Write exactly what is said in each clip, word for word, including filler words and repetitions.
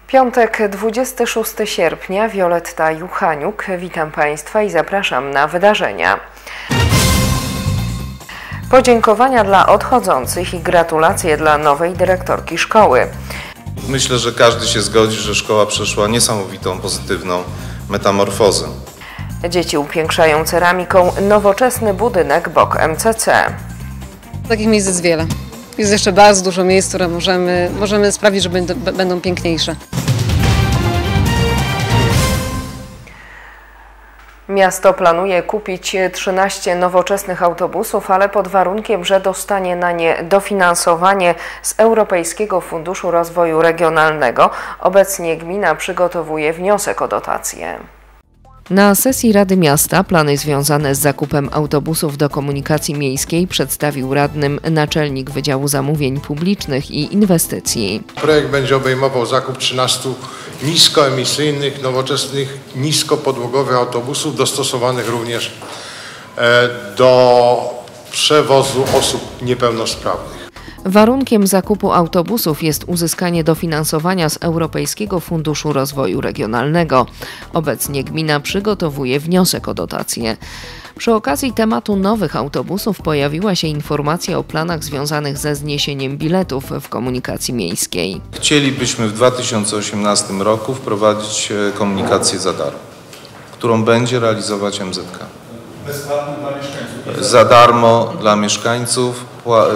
Piątek, dwudziestego szóstego sierpnia, Wioletta Juchaniuk. Witam Państwa i zapraszam na wydarzenia. Podziękowania dla odchodzących i gratulacje dla nowej dyrektorki szkoły. Myślę, że każdy się zgodzi, że szkoła przeszła niesamowitą, pozytywną metamorfozę. Dzieci upiększają ceramiką nowoczesny budynek B O K M C C. Takich miejsc jest wiele. Jest jeszcze bardzo dużo miejsc, które możemy, możemy sprawić, że będą, będą piękniejsze. Miasto planuje kupić trzynaście nowoczesnych autobusów, ale pod warunkiem, że dostanie na nie dofinansowanie z Europejskiego Funduszu Rozwoju Regionalnego. Obecnie gmina przygotowuje wniosek o dotację. Na sesji Rady Miasta plany związane z zakupem autobusów do komunikacji miejskiej przedstawił radnym naczelnik Wydziału Zamówień Publicznych i Inwestycji. Projekt będzie obejmował zakup trzynastu niskoemisyjnych, nowoczesnych, niskopodłogowych autobusów dostosowanych również do przewozu osób niepełnosprawnych. Warunkiem zakupu autobusów jest uzyskanie dofinansowania z Europejskiego Funduszu Rozwoju Regionalnego. Obecnie gmina przygotowuje wniosek o dotację. Przy okazji tematu nowych autobusów pojawiła się informacja o planach związanych ze zniesieniem biletów w komunikacji miejskiej. Chcielibyśmy w dwa tysiące osiemnastym roku wprowadzić komunikację za darmo, którą będzie realizować M Z K. Bezpłatnie dla mieszkańców. Za darmo dla mieszkańców.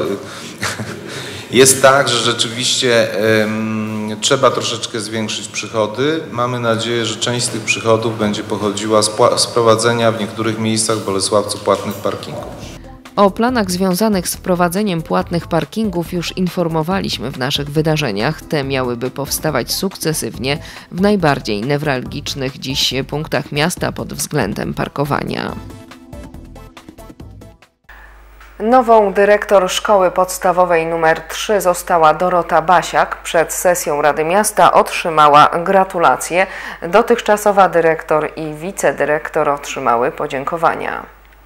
Jest tak, że rzeczywiście um, trzeba troszeczkę zwiększyć przychody. Mamy nadzieję, że część z tych przychodów będzie pochodziła z, z prowadzenia w niektórych miejscach w Bolesławcu płatnych parkingów. O planach związanych z wprowadzeniem płatnych parkingów już informowaliśmy w naszych wydarzeniach. Te miałyby powstawać sukcesywnie w najbardziej newralgicznych dziś punktach miasta pod względem parkowania. Nową dyrektor szkoły podstawowej numer trzy została Dorota Basiak. Przed sesją Rady Miasta otrzymała gratulacje. Dotychczasowa dyrektor i wicedyrektor otrzymały podziękowania.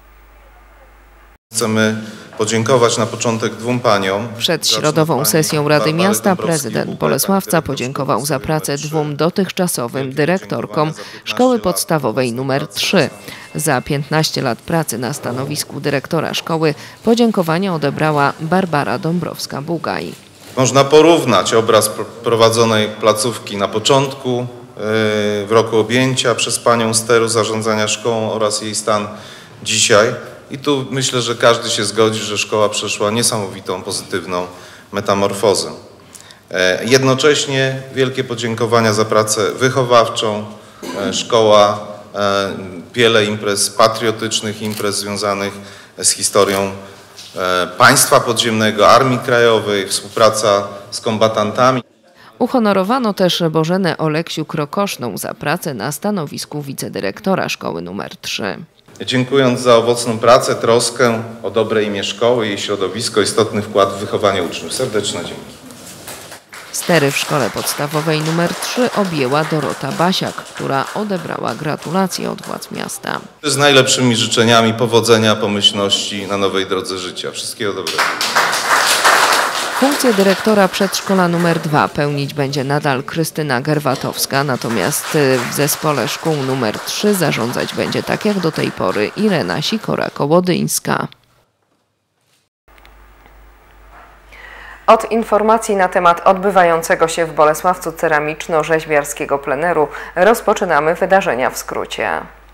Chcemy podziękować na początek dwóm paniom. Przed środową sesją Rady Miasta prezydent Bolesławca podziękował za pracę dwóm dotychczasowym dyrektorkom szkoły podstawowej numer trzy. Za piętnaście lat pracy na stanowisku dyrektora szkoły podziękowania odebrała Barbara Dąbrowska-Bugaj. Można porównać obraz prowadzonej placówki na początku, w roku objęcia przez panią steru zarządzania szkołą oraz jej stan dzisiaj. I tu myślę, że każdy się zgodzi, że szkoła przeszła niesamowitą, pozytywną metamorfozę. Jednocześnie wielkie podziękowania za pracę wychowawczą. Szkoła, wiele imprez patriotycznych, imprez związanych z historią państwa podziemnego, Armii Krajowej, współpraca z kombatantami. Uhonorowano też Bożenę Oleksiuk-Rokoszną za pracę na stanowisku wicedyrektora szkoły numer trzy. Dziękując za owocną pracę, troskę o dobre imię szkoły, jej środowisko, istotny wkład w wychowanie uczniów. Serdeczne dzięki. Stery w szkole podstawowej numer trzy objęła Dorota Basiak, która odebrała gratulacje od władz miasta. Z najlepszymi życzeniami powodzenia, pomyślności na nowej drodze życia. Wszystkiego dobrego. Funkcję dyrektora przedszkola numer dwa pełnić będzie nadal Krystyna Gerwatowska, natomiast w zespole szkół numer trzy zarządzać będzie tak jak do tej pory Irena Sikora-Kołodyńska. Od informacji na temat odbywającego się w Bolesławcu ceramiczno-rzeźbiarskiego pleneru rozpoczynamy wydarzenia w skrócie.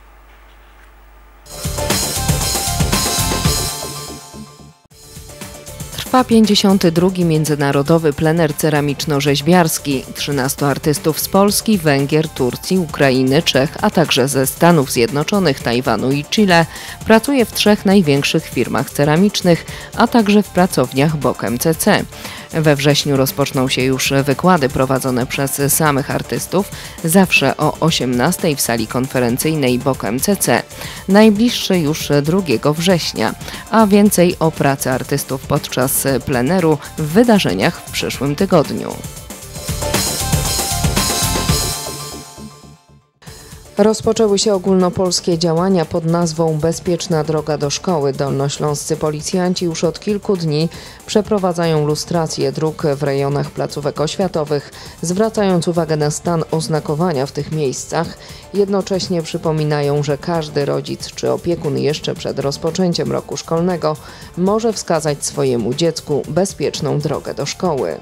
Trwa pięćdziesiąty drugi Międzynarodowy Plener Ceramiczno-Rzeźbiarski. trzynastu artystów z Polski, Węgier, Turcji, Ukrainy, Czech, a także ze Stanów Zjednoczonych, Tajwanu i Chile pracuje w trzech największych firmach ceramicznych, a także w pracowniach B O K M C C. We wrześniu rozpoczną się już wykłady prowadzone przez samych artystów, zawsze o osiemnastej w sali konferencyjnej B O K M C C. Najbliższy już drugiego września, a więcej o pracy artystów podczas pleneru w wydarzeniach w przyszłym tygodniu. Rozpoczęły się ogólnopolskie działania pod nazwą Bezpieczna droga do szkoły. Dolnośląscy policjanci już od kilku dni przeprowadzają lustrację dróg w rejonach placówek oświatowych, zwracając uwagę na stan oznakowania w tych miejscach. Jednocześnie przypominają, że każdy rodzic czy opiekun jeszcze przed rozpoczęciem roku szkolnego może wskazać swojemu dziecku bezpieczną drogę do szkoły.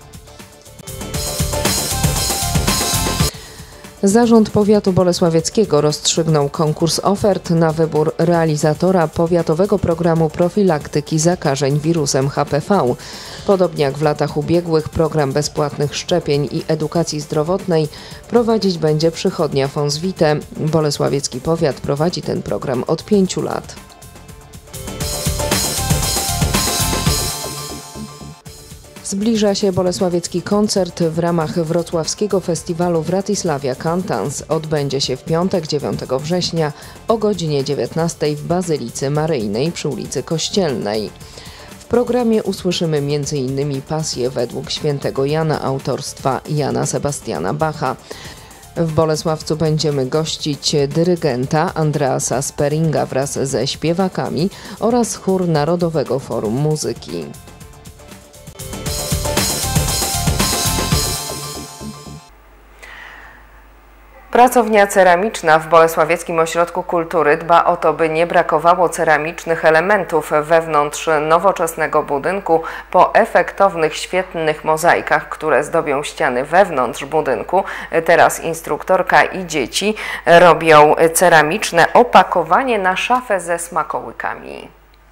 Zarząd Powiatu Bolesławieckiego rozstrzygnął konkurs ofert na wybór realizatora powiatowego programu profilaktyki zakażeń wirusem H P V. Podobnie jak w latach ubiegłych program bezpłatnych szczepień i edukacji zdrowotnej prowadzić będzie przychodnia Fons Vitae. Bolesławiecki Powiat prowadzi ten program od pięciu lat. Zbliża się bolesławiecki koncert w ramach wrocławskiego festiwalu Wratysławia Cantans. Odbędzie się w piątek, dziewiątego września o godzinie dziewiętnastej w Bazylice Maryjnej przy ulicy Kościelnej. W programie usłyszymy między innymi pasję według świętego Jana autorstwa Jana Sebastiana Bacha. W Bolesławcu będziemy gościć dyrygenta Andreasa Speringa wraz ze śpiewakami oraz chór Narodowego Forum Muzyki. Pracownia ceramiczna w Bolesławieckim Ośrodku Kultury dba o to, by nie brakowało ceramicznych elementów wewnątrz nowoczesnego budynku po efektownych, świetnych mozaikach, które zdobią ściany wewnątrz budynku. Teraz instruktorka i dzieci robią ceramiczne opakowanie na szafę ze smakołykami.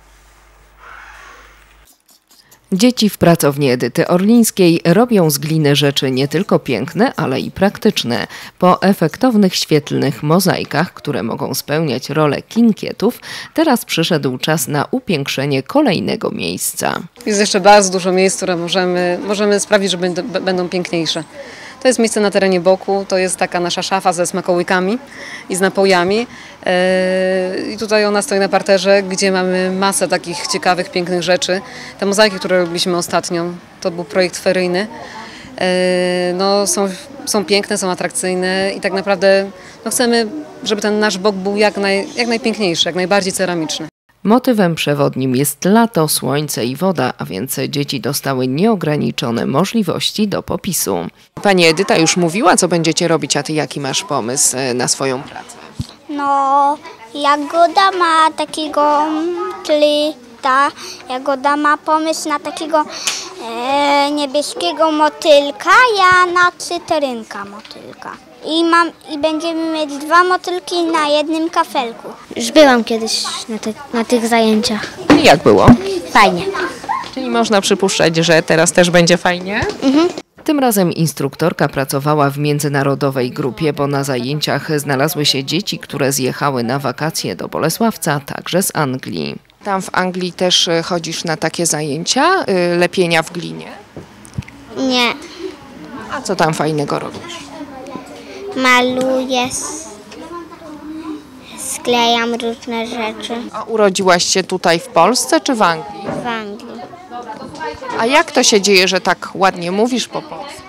Dzieci w pracowni Edyty Orlińskiej robią z gliny rzeczy nie tylko piękne, ale i praktyczne. Po efektownych, świetlnych mozaikach, które mogą spełniać rolę kinkietów, teraz przyszedł czas na upiększenie kolejnego miejsca. Jest jeszcze bardzo dużo miejsc, które możemy, możemy sprawić, że będą, będą piękniejsze. To jest miejsce na terenie boku, to jest taka nasza szafa ze smakołykami i z napojami. I tutaj ona stoi na parterze, gdzie mamy masę takich ciekawych, pięknych rzeczy. Te mozaiki, które robiliśmy ostatnio, to był projekt feryjny. No, są, są piękne, są atrakcyjne i tak naprawdę no, chcemy, żeby ten nasz bok był jak, naj, jak najpiękniejszy, jak najbardziej ceramiczny. Motywem przewodnim jest lato, słońce i woda, a więc dzieci dostały nieograniczone możliwości do popisu. Pani Edyta już mówiła, co będziecie robić, a ty jaki masz pomysł na swoją pracę? No, Jagoda ma takiego, czyli ta Jagoda ma pomysł na takiego e, niebieskiego motylka, ja na cytrynka motylka. I, mam, I będziemy mieć dwa motylki na jednym kafelku. Już byłam kiedyś na, ty, na tych zajęciach. I jak było? Fajnie. Czyli można przypuszczać, że teraz też będzie fajnie? Mhm. Tym razem instruktorka pracowała w międzynarodowej grupie, bo na zajęciach znalazły się dzieci, które zjechały na wakacje do Bolesławca, także z Anglii. Tam w Anglii też chodzisz na takie zajęcia, lepienia w glinie? Nie, A co tam fajnego robisz? maluję, sklejam różne rzeczy A urodziłaś się tutaj w Polsce czy w Anglii? w Anglii. A jak to się dzieje, że tak ładnie mówisz po polsku?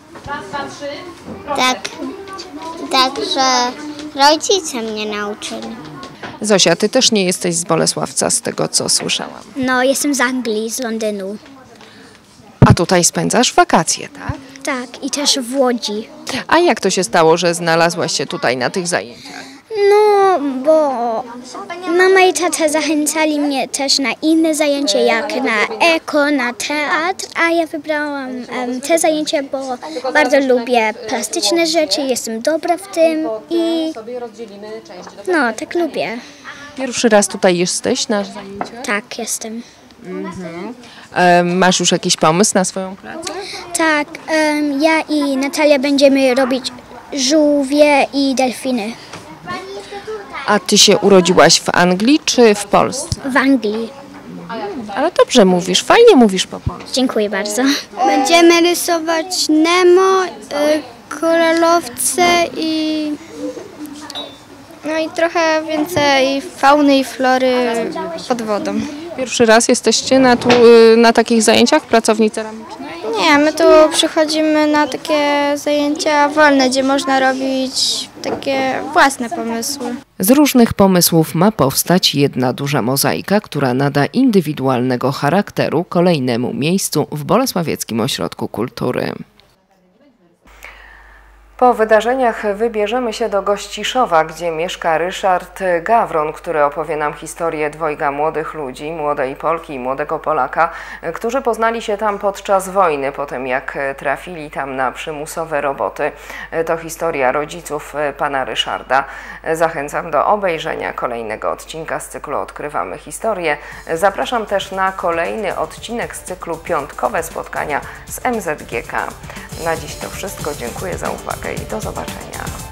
Tak, tak, że rodzice mnie nauczyli. Zosia, ty też nie jesteś z Bolesławca, z tego co słyszałam. No, jestem z Anglii, z Londynu. A tutaj spędzasz wakacje, tak? Tak, i też w Łodzi. A jak to się stało, że znalazłaś się tutaj na tych zajęciach? No, bo mama i tata zachęcali mnie też na inne zajęcia, jak na eko, na teatr, a ja wybrałam um, te zajęcia, bo bardzo lubię plastyczne rzeczy, jestem dobra w tym i no, tak lubię. Pierwszy raz tutaj jesteś na zajęciach? Tak, jestem. E, masz już jakiś pomysł na swoją pracę? Tak, um, ja i Natalia będziemy robić żółwie i delfiny A ty się urodziłaś w Anglii czy w Polsce? w Anglii. Ale dobrze mówisz, fajnie mówisz po polsku. Dziękuję bardzo. Będziemy rysować Nemo, y, koralowce i... No i trochę więcej fauny i flory pod wodą. Pierwszy raz jesteście na, tu, na takich zajęciach w pracowni ceramicznej? Nie, my tu przychodzimy na takie zajęcia wolne, gdzie można robić takie własne pomysły. Z różnych pomysłów ma powstać jedna duża mozaika, która nada indywidualnego charakteru kolejnemu miejscu w Bolesławieckim Ośrodku Kultury. Po wydarzeniach wybierzemy się do Gościszowa, gdzie mieszka Ryszard Gawron, który opowie nam historię dwojga młodych ludzi, młodej Polki i młodego Polaka, którzy poznali się tam podczas wojny, po tym jak trafili tam na przymusowe roboty. To historia rodziców pana Ryszarda. Zachęcam do obejrzenia kolejnego odcinka z cyklu Odkrywamy Historię. Zapraszam też na kolejny odcinek z cyklu Piątkowe spotkania z M Z G K. Na dziś to wszystko. Dziękuję za uwagę i do zobaczenia.